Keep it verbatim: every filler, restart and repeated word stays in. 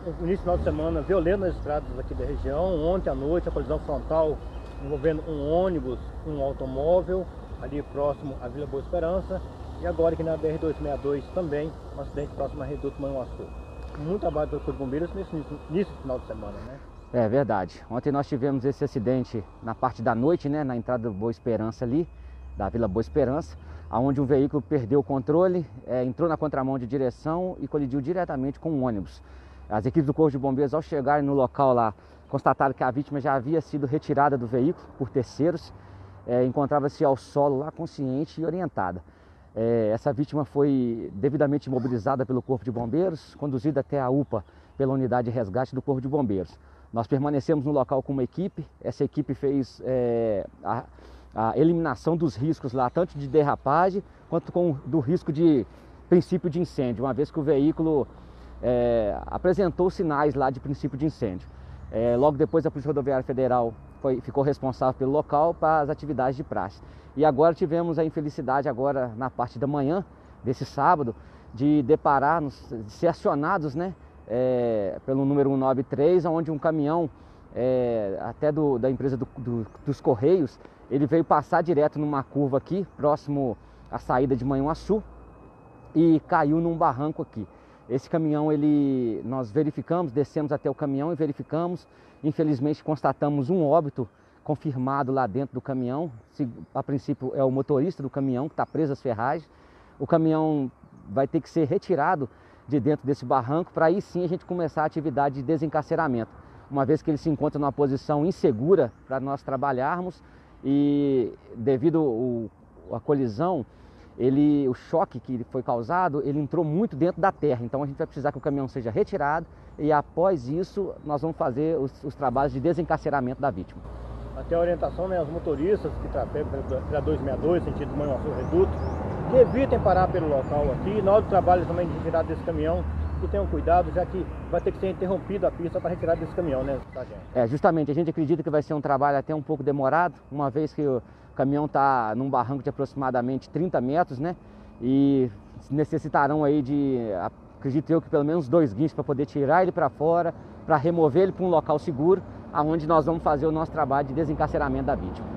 o início do final de semana violento nas estradas aqui da região. Ontem à noite, a colisão frontal envolvendo um ônibus, um automóvel, ali próximo à Vila Boa Esperança. E agora aqui na B R duzentos e sessenta e dois também, um acidente próximo à Reduto Manhuaçu. Muito trabalho do Corpo de Bombeiros nesse início do final de semana, né? É verdade. Ontem nós tivemos esse acidente na parte da noite, né, na entrada do Boa Esperança ali, da Vila Boa Esperança, onde um veículo perdeu o controle, é, entrou na contramão de direção e colidiu diretamente com um ônibus. As equipes do Corpo de Bombeiros, ao chegarem no local lá, constataram que a vítima já havia sido retirada do veículo por terceiros, é, encontrava-se ao solo lá consciente e orientada. É, essa vítima foi devidamente imobilizada pelo Corpo de Bombeiros, conduzida até a U P A pela unidade de resgate do Corpo de Bombeiros. Nós permanecemos no local com uma equipe, essa equipe fez é, a, a eliminação dos riscos lá, tanto de derrapagem quanto com, do risco de princípio de incêndio, uma vez que o veículo é, apresentou sinais lá de princípio de incêndio. É, logo depois a Polícia Rodoviária Federal foi, ficou responsável pelo local para as atividades de praxe. E agora tivemos a infelicidade agora na parte da manhã desse sábado de deparar, de ser acionados, né, é, pelo número cento e noventa e três, onde um caminhão é, até do, da empresa do, do, dos Correios, ele veio passar direto numa curva aqui, próximo à saída de Manhuaçu, e caiu num barranco aqui. Esse caminhão, ele, nós verificamos, descemos até o caminhão e verificamos, infelizmente constatamos um óbito confirmado lá dentro do caminhão. A princípio é o motorista do caminhão que está preso às ferragens. O caminhão vai ter que ser retirado de dentro desse barranco para aí sim a gente começar a atividade de desencarceramento, uma vez que ele se encontra numa posição insegura para nós trabalharmos e devido à colisão, ele, o choque que foi causado, ele entrou muito dentro da terra, então a gente vai precisar que o caminhão seja retirado e após isso nós vamos fazer os, os trabalhos de desencarceramento da vítima. Até a orientação, né, aos motoristas que trafegam pela duzentos e sessenta e dois, sentido Manhuaçu Reduto, que evitem parar pelo local aqui, na hora do trabalho também de retirada desse caminhão, que tenham cuidado, já que vai ter que ser interrompida a pista para retirar desse caminhão, né, sargento? É, justamente, a gente acredita que vai ser um trabalho até um pouco demorado, uma vez que o caminhão está num barranco de aproximadamente trinta metros, né, e necessitarão aí de, acredito eu, que pelo menos dois guinchos para poder tirar ele para fora, para remover ele para um local seguro, aonde nós vamos fazer o nosso trabalho de desencarceramento da vítima.